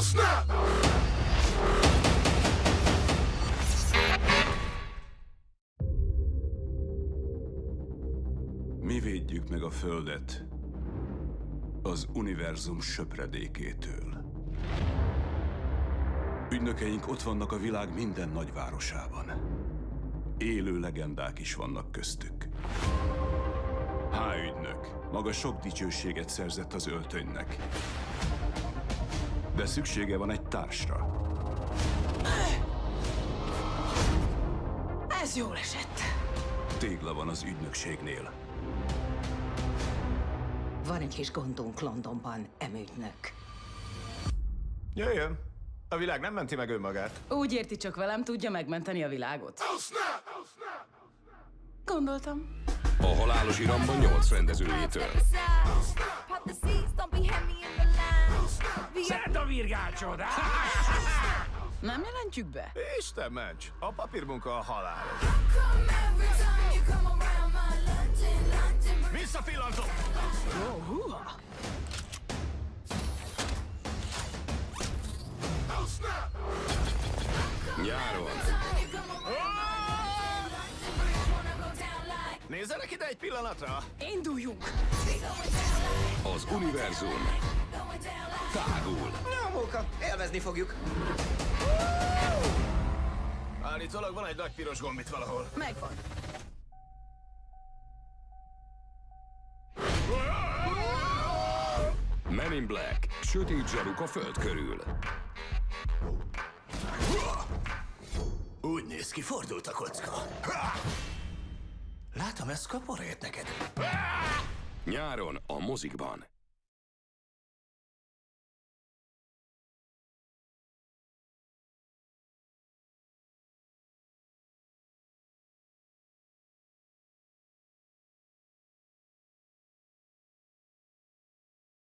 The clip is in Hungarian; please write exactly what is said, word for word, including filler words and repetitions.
Mi védjük meg a Földet az univerzum söpredékétől. Ügynökeink ott vannak a világ minden nagyvárosában. Élő legendák is vannak köztük. H-ügynök maga sok dicsőséget szerzett az öltönynek. De szüksége van egy társra. Ez jól esett. Tégla van az ügynökségnél. Van egy kis gondunk Londonban, emügynök. Jöjjön! A világ nem menti meg önmagát. Úgy érti, csak velem tudja megmenteni a világot. Gondoltam. A halálos iramban nyolc rendezőjétől. Szedd a virgácsod! Nem jelentjük be? Isten ments! A papírmunka a halál. Visszapillantom! Oh, húha! Nyáron. Nézzenek ide egy pillanatra! Induljunk! Az univerzum tágul. Na, móka, élvezni fogjuk. Állítólag van egy nagy piros gomb itt valahol. Megvan. Men in Black. Sötét zsaruk a föld körül. Úgy néz ki, fordult a kocka. Látom, ez kaporét neked. Nyáron a mozikban.